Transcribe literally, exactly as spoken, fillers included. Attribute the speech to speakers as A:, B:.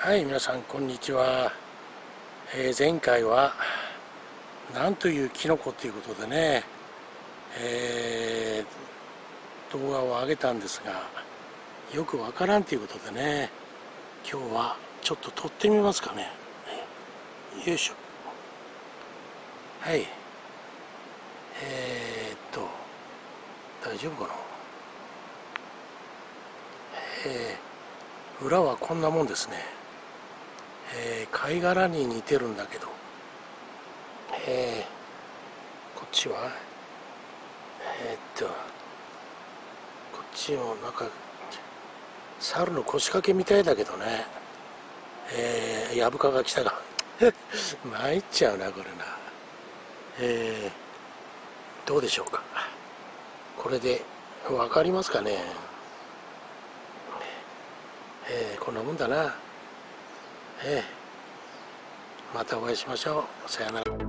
A: はい、皆さんこんにちは。えー前回はなんというキノコということでね、えー動画を上げたんですが、よくわからんということでね、今日はちょっと撮ってみますかね。よいしょ。はい。えーっと大丈夫かな。えー裏はこんなもんですね。えー貝殻に似てるんだけど、えーこっちはえーっとこっちもなんか猿の腰掛けみたいだけどね。えー、ヤブカが来たが参っちゃうなこれな。えー、どうでしょうか。これで分かりますかね。えー、こんなもんだな。えー、またお会いしましょう。さよなら。